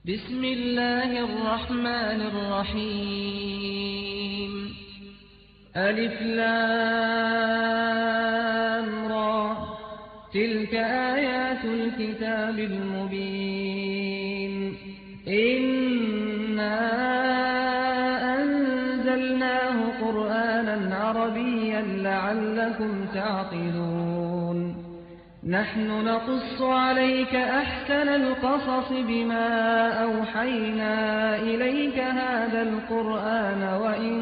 بسم الله الرحمن الرحيم ألف لام را تلك آيات الكتاب المبين إنا أنزلناه قرآنا عربيا لعلكم تعقلون نحن نقص عليك أحسن القصص بما أوحينا إليك هذا القرآن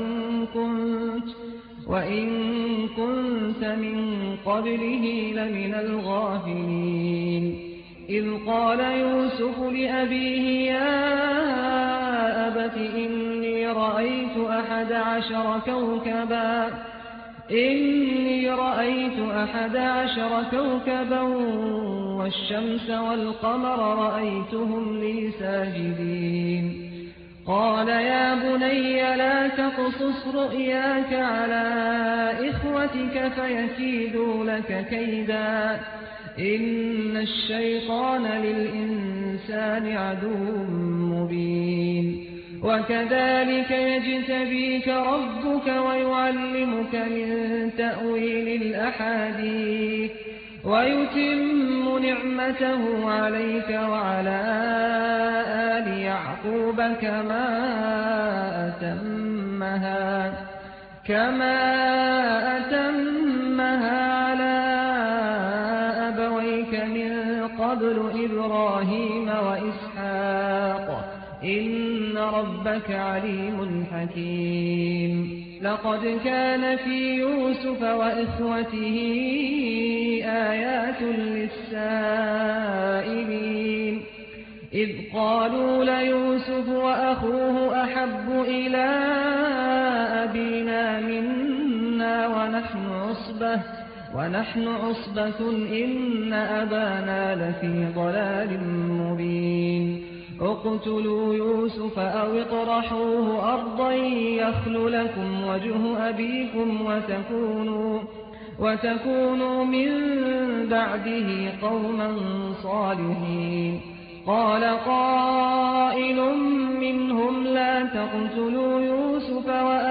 وإن كنت من قبله لمن الغافلين إذ قال يوسف لأبيه يا أبت إني رأيت 11 كوكبا والشمس والقمر رأيتهم لي ساجدين قال يا بني لا تقصص رؤياك على إخوتك فيكيدوا لك كيدا إن الشيطان للإنسان عدو مبين وكذلك يجتبيك ربك ويعلمك من تأويل الأحاديث ويتم نعمته عليك وعلى آل يعقوب كما أتمها على أبويك من قبل إبراهيم وإسحاق إن ربك عليم حكيم لقد كان في يوسف وإخوته آيات للسائلين إذ قالوا ليوسف وأخوه أحب إلى أبينا منا ونحن عصبة إن أبانا لفي ضلال مبين اقتلوا يوسف أو اطرحوه أرضا يخل لكم وجه أبيكم وتكونوا من بعده قوما صالحين قال قائل منهم لا تقتلوا يوسف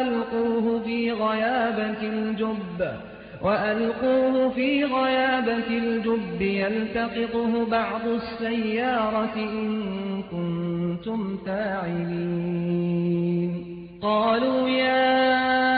وألقوه في غيابة الجب يلتقطه بعض السيارة إن كنتم فاعلين قالوا يا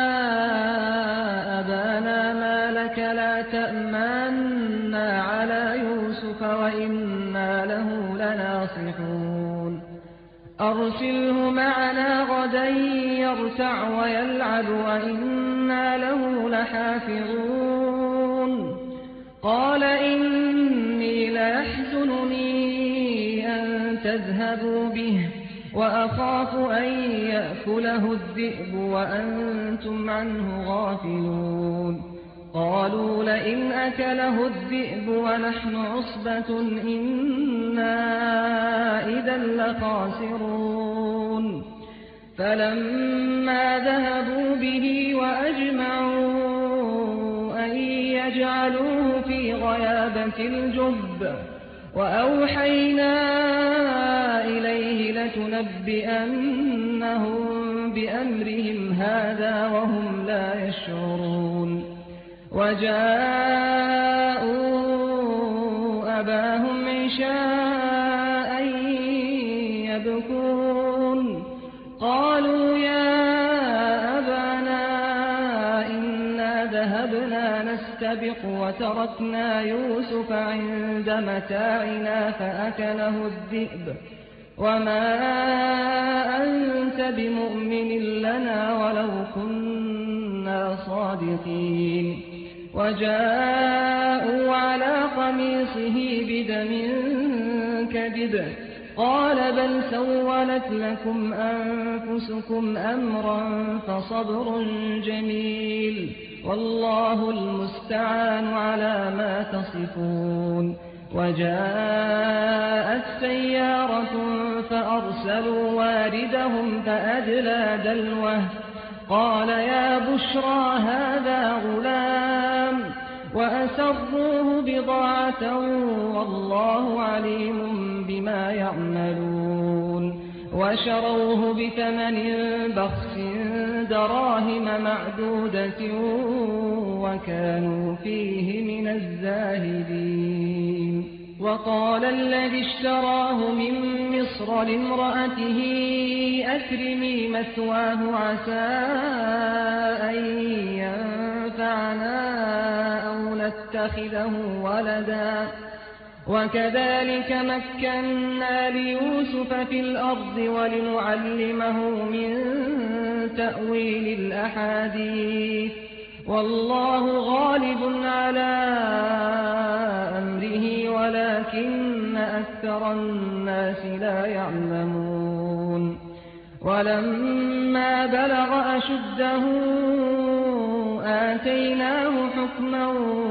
أبانا ما لك لا تأمنا على يوسف وإنا له لناصحون أرسله معنا غدا يرتع ويلعب وإنا له لحافظون قال إني ليحزنني أن تذهبوا به وأخاف أن يأكله الذئب وأنتم عنه غافلون قالوا لئن أكله الذئب ونحن عصبة إنا إذا لخاسرون فلما ذهبوا به وأجمعوا أن يجعلوه في غيابة الجب وأوحينا إليه لتنبئنهم بأمرهم هذا وهم لا يشعرون وجاءوا أباهم عشاء يبكون قالوا يا أبانا إنا ذهبنا نستبق وتركنا يوسف عند متاعنا فأكله الذئب وما أنت بمؤمن لنا ولو كنا صادقين وجاءوا على قميصه بدم كذب قال بل سولت لكم أنفسكم أمرا فصبر جميل والله المستعان على ما تصفون وجاءت سيارة فأرسلوا واردهم فأدلى دلوه قال يا بشرى هذا غلام وأسروه بضاعة والله عليم بما يعملون وشروه بثمن بخس دراهم معدودة وكانوا فيه من الزاهدين. وقال الذي اشتراه من مصر لامرأته أكرمي مثواه عسى أن ينفعنا أو نتخذه ولدا وكذلك مكنا ليوسف في الأرض ولنعلمه من تأويل الأحاديث والله غالب على أمره ولكن أكثر الناس لا يعلمون. ولما بلغ أشده آتيناه حكما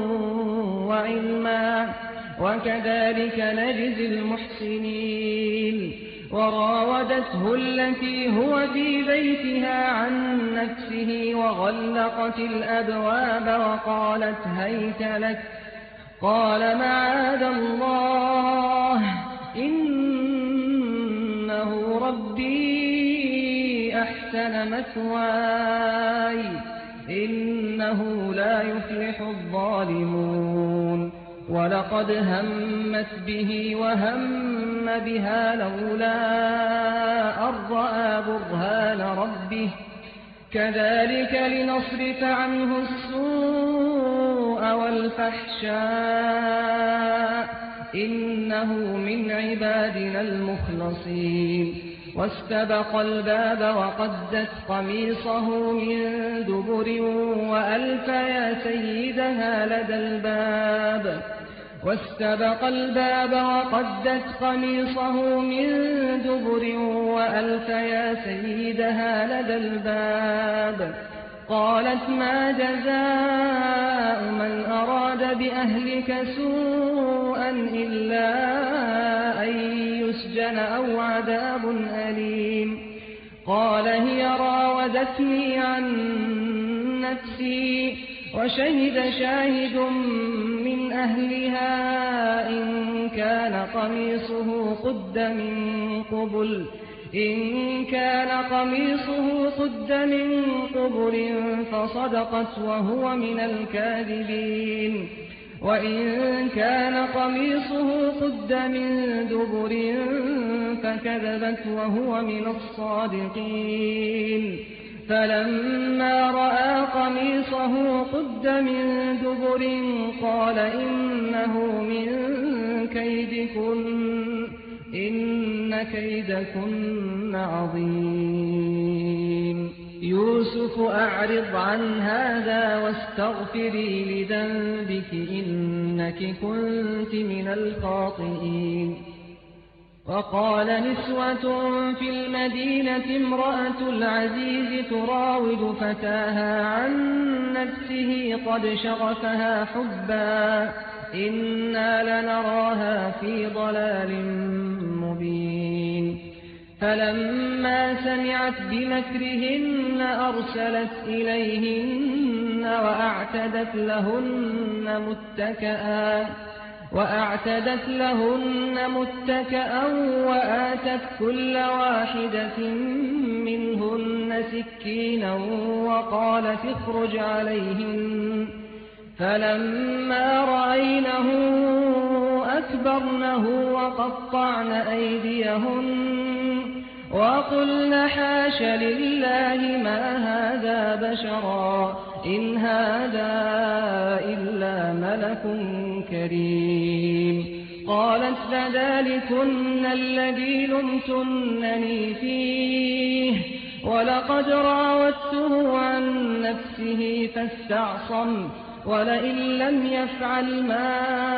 وعلما وكذلك نجزي المحسنين. وراودته التي هو في بيتها عن نفسه وغلقت الأبواب وقالت هيت لك قال معاذ الله إنه ربي أحسن مثواي إنه لا يفلح الظالمون. ولقد همت به وهم بها لولا أن رأى برهان ربه كذلك لنصرف عنه السوء والفحشاء إنه من عبادنا المخلصين. واستبق الباب وقدت قميصه من دبر وألف يا سيدها لدى الباب واستبق الباب وقدت قميصه من دبر وألف يا سيدها لدى الباب قالت ما جزاء من أراد بأهلك سوءا إلا أن يسجن أو عذاب أليم. قال هي راودتني عن نفسي وشهد شاهد من أهلها إن كان قميصه قد من قبل فصدقت وهو من الكاذبين وإن كان قميصه قد من دبر فكذبت وهو من الصادقين. فلما رأى قميصه قد من دبر قال إنه من كيدكن إن كيدكن عظيم. يوسف أعرض عن هذا واستغفري لذنبك إنك كنت من الخاطئين. وقال نسوة في المدينة امرأة العزيز تراود فتاها عن نفسه قد شغفها حبا إنا لنراها في ضلال مبين. فلما سمعت بمكرهن أرسلت إليهن وأعتدت لهن متكئا وآتت كل واحدة منهن سكينا وقالت اخرج عليهن. فلما رأينه أكبرنه وقطعن أيديهن وقلن حاش لله ما هذا بشرا إن هذا إلا ملك كريم. قالت فذلكن الذي لمتنني فيه ولقد راودته عن نفسه فاستعصم ولئن لم يفعل ما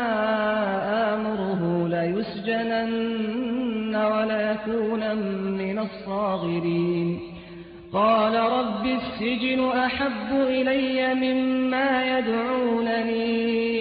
آمره ليسجنن وليكونن من الصاغرين. قال رب السجن أحب إلي مما يدعونني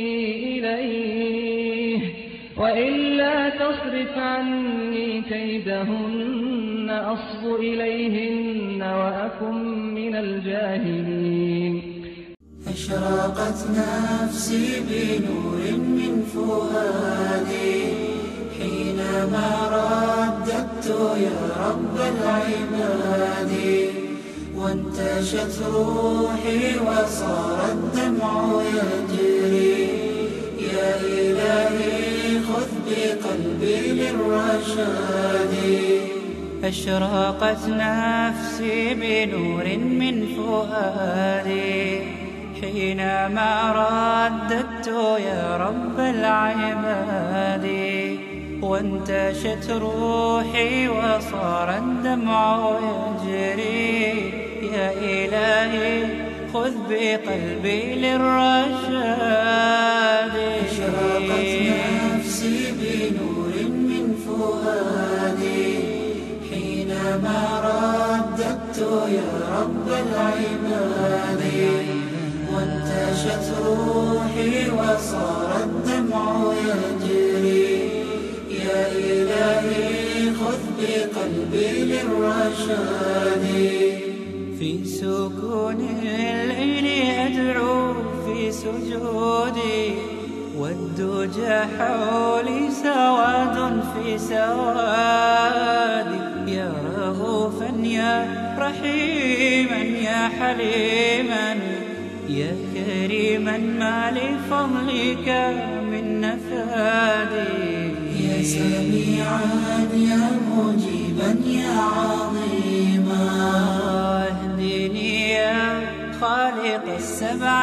إليه وإلا تصرف عني كيدهن أصب إليهن وأكن من الجاهلين. أشرقت نفسي بنور من فؤادي حينما رددت يا رب العباد، وانتشت روحي وصار الدمع يجري. يا إلهي خذ بقلبي للرشاد. أشرقت نفسي بنور من فؤادي حينما رددت يا رب العباد، وانتشت روحي وصار الدمع يجري. يا إلهي خذ بقلبي للرشاد. أشرقت نفسي بنور من فؤادي حينما رددت يا رب العباد، وانتشت روحي وصار الدمع يجري. يا إلهي خذ بقلبي للرشاد. في سكون الليل أدعو في سجودي، والدجى حولي سواد في سوادي. يا رؤوفا يا رحيما يا حليما يا كريما ما لفضلك من نفادي. يا سميعا يا مجيبا يا عظيما، اهدني يا خالق السبع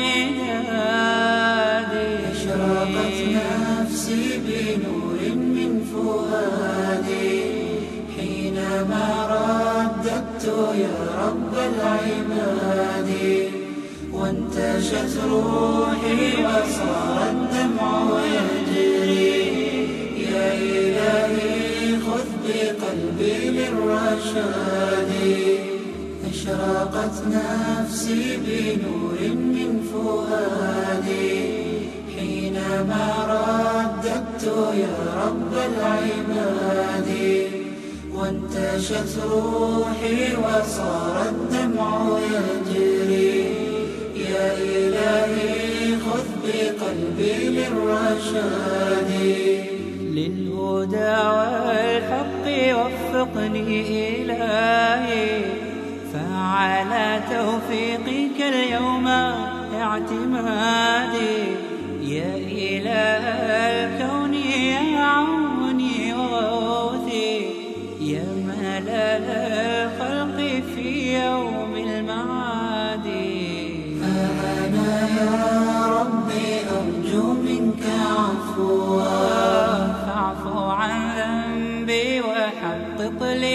الشداد. أشرقت نفسي بنور من فؤادي حينما رددت يا رب العباد، وانتشت روحي وصار الدمع يجري. يا إلهي خذ بقلبي للرشاد. أشرقت نفسي بنور من فؤادي حينما رددت يا رب العباد، وانتشت روحي وصار الدمع يجري. يا إلهي خذ بقلبي للرشاد. للهدى والحق وفقني إلهي، فعلى توفيقك اليوم اعتمادي. يا إله الكون يا عوني وغوثي، يا ملال الخلق في يوم المعاد. أنا يا ربي أرجو منك عفوا، فاعف عن ذنبي وحقق لي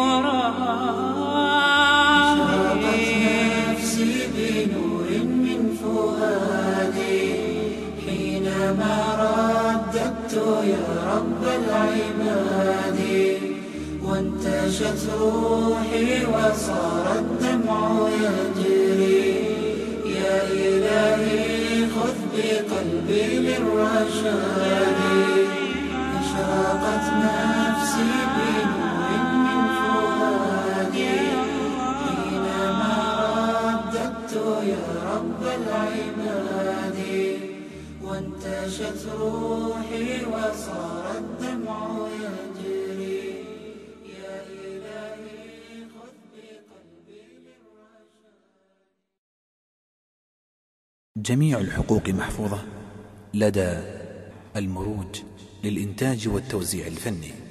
مرادي. أشرقت نفسي بنور من فؤادي حينما رددت يا رب العباد، وانتشت روحي وصار الدمع يجري. يا إلهي خذ بقلبي للرشاد. أشرقت نفسي بنور من فؤادي حينما رددت يا رب العباد، وانتشت روحي وصار الدمع يجري. يا إلهي خذ بقلبي للرشاد. جميع الحقوق محفوظة لدى المروج للإنتاج والتوزيع الفني.